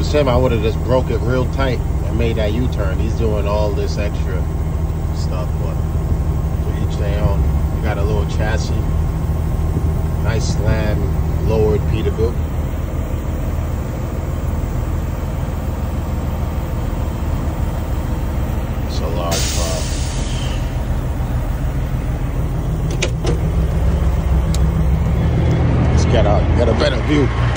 was him, I would have just broke it real tight and made that U-turn. He's doing all this extra stuff, but to each their own. You got a little chassis, nice slam, lowered Peterbilt. It's a large car. Let's get out, get a better view.